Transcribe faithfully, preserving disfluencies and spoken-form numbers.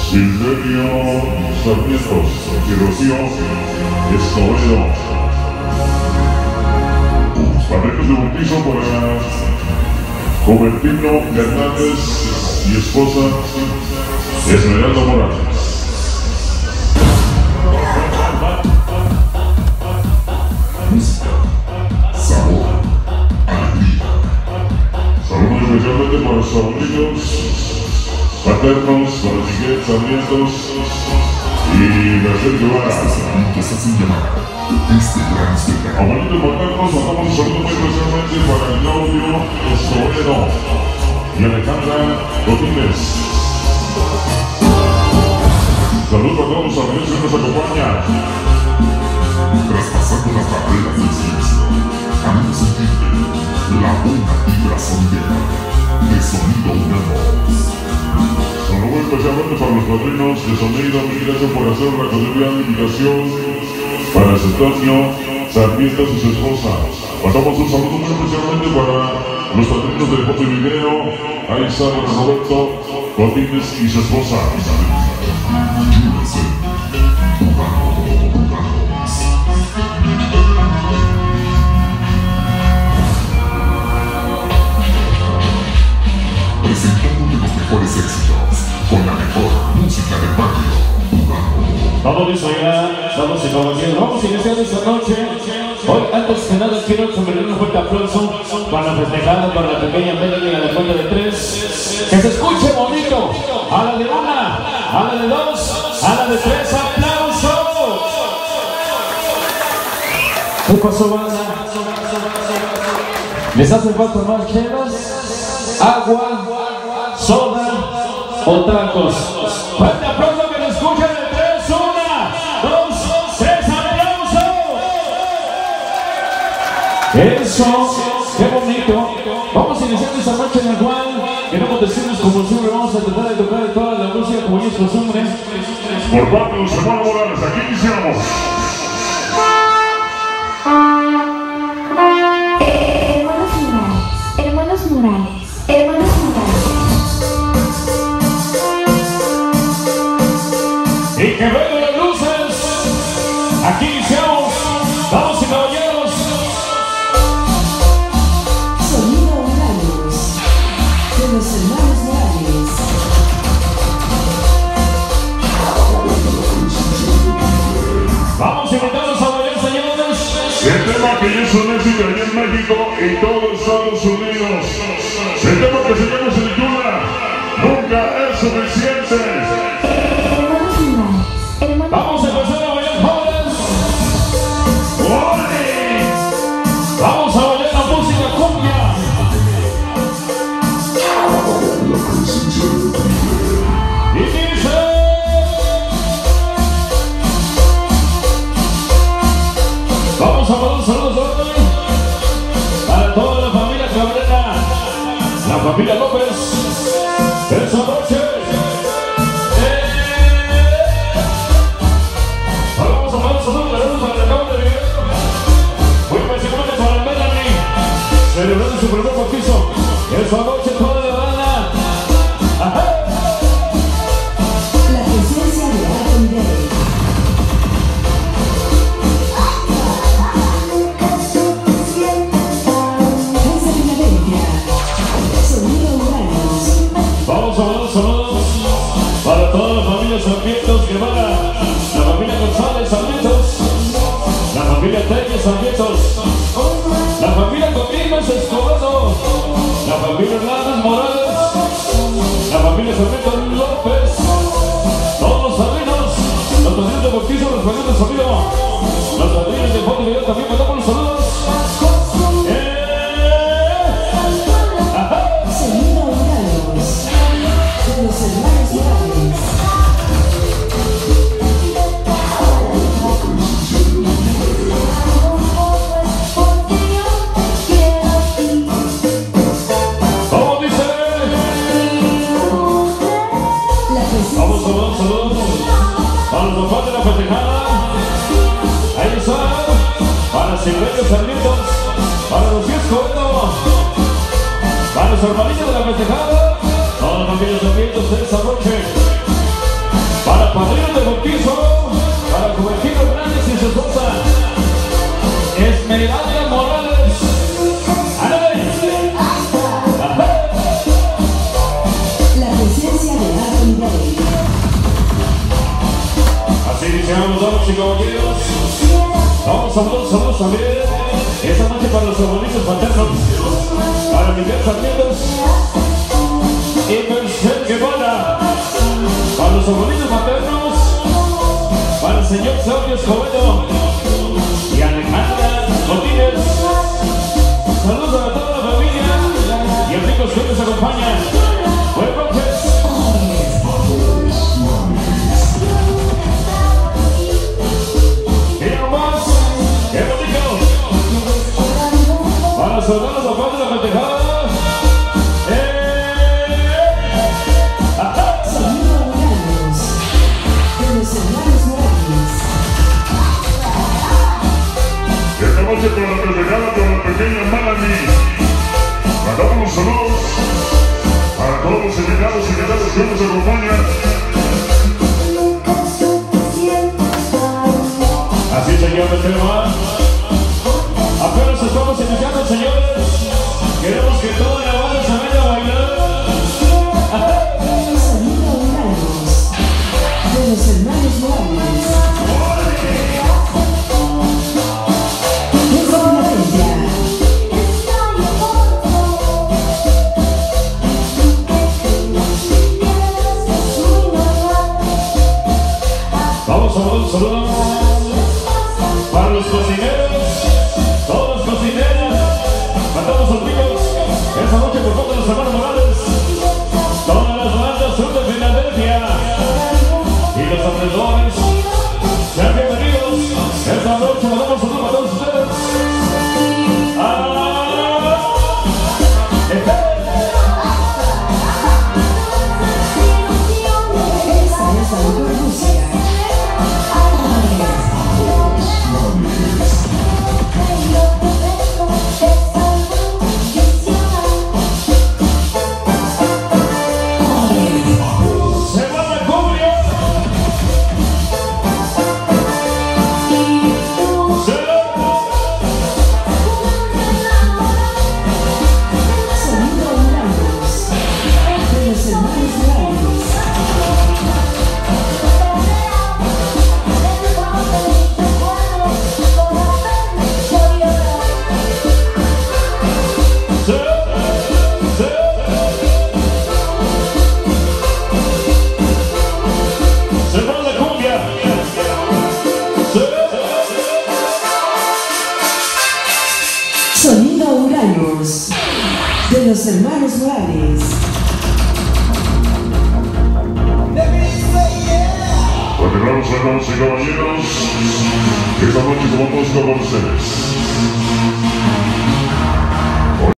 Silverio Sarmiento y Rocío Escobedo. Parejas de bautizo para Juventino Hernández y esposa Esmeralda Morales. Música, sabor, alegría. Saludos especialmente para sobrinos paternos, para Miguel Sarmientos y García Guevara. Estos hacen llamar este gran espectáculo. Abuelitos paternos, mandamos un saludo muy especialmente para Claudio Escobedo y Alejandra Godínez. Saludos para todos los amigos que nos acompañan. Traspasando las barreras del silencio, amigos sentirte la buena vibra sonidera de Sonido Humanos. Saludos especialmente para los padrinos de sonido. Mil gracias por hacer la cordial invitación para Antonio Sarmiento y su esposa. Mandamos un saludo muy especialmente para los padrinos de Jote Video, ahí está para Roberto Godínez y su esposa. Presentándote los mejores éxitos con la mejor música del barrio. Vamos listo ya, estamos en caballeros. Vamos a iniciar esta noche. Hoy, antes que nada, quiero someter un fuerte aplauso para festejar para la pequeña Melanie a la cuenta de tres. Que se escuche bonito. A la de una, a la de dos, a la de tres. ¡Aplausos! ¿Qué pasó, banda? ¿Les hace falta más chelas, agua, soda o tacos? Fuerte aplauso que lo escuchen de tres. Una, dos, tres. ¡Aplauso! Eso, qué bonito. Vamos a iniciar esta noche en la cual queremos decirles como siempre, vamos a tratar de tocar toda la música como ellos costumbre. Por parte de los hermanos Morales, aquí iniciamos. Hermanos Morales, hermanos Morales. Y que vengan las luces. Aquí iniciamos. Vamos y caballeros. Sonido Morales, de los hermanos Morales. Vamos a invitarlos a bailar, señores. El tema que ya es un éxito allá en México y todo Estados Unidos. El tema que se llama Señora nunca es suficiente. Hermanos Morales, hermanos. Vamos a empezar a bailar, jóvenes. ¡Órale! Vamos a bailar la música cumbia. Y dice... Vamos a mandar saludos hoy para toda la familia Cabrera, la familia López, esa noche. Eh, vamos a mandar saludos para el cabo de video, muy especialmente para Melanie, celebrando su primer bautizo, esa noche toda la banda. Ajá. La presencia de Alto Nivel. Vamos a mandar saludos para toda la familia Sarmientos Guevara, la familia González Sarmientos, la familia Telles Sarmientos, la familia Godínez Escobedo, la familia Hernández Morales, la familia Sarmiento López, todos los padrinos, los padrinos de bautizo, los padrinos de sonido, los padrinos de foto y video también mandamos los saludos. Sonido Morales, de los hermanos Morales. ¿Cómo dice? Vamos a dar saludos a los papás de la festejada. Ahí está, para Silverio Sarmientos, para Rocío Escobedo, para los hermanitos de la festejada, toda la familia Sarmientos de esta noche. y caballeros. Vamos a saludos, saludos también. Esta noche para los abuelitos paternos, para Miguel Sarmientos y Mercedes Guevara, para los abuelitos maternos, para el señor Sergio Escobedo y Alejandra Martínez. Saludos a toda la familia y amigos que nos acompañan. Buenas noches. Para sonar los zapatos de la festejada. ¡Eh! ¡Ajá! Sonido Morales, de los hermanos Morales. Esta noche con la festejada con la pequeña Melanie. Mandamos los saludos para todos los invitados y invitados que nos acompañan. Así, señores, que más. Apenas estamos iniciando, señores. Queremos que toda la banda se vaya a bailar. Sonido Morales, de los hermanos Morales. Desde Filadelfia. Vamos a dar un saludo para los cocineros, todos los cocineros, para todos los niños. Esta noche por parte de los hermanos Morales, todas las bandas sur de Filadelfia y los alrededores, sean bienvenidos. Esta noche nos damos saludos a todos ustedes. ¡Ah! Esta es la mejor música. Sonido Morales, de los hermanos Morales. Sonido Uranus, de los hermanos Morales. Continuamos, damas y caballeros. Esta noche como música por ustedes.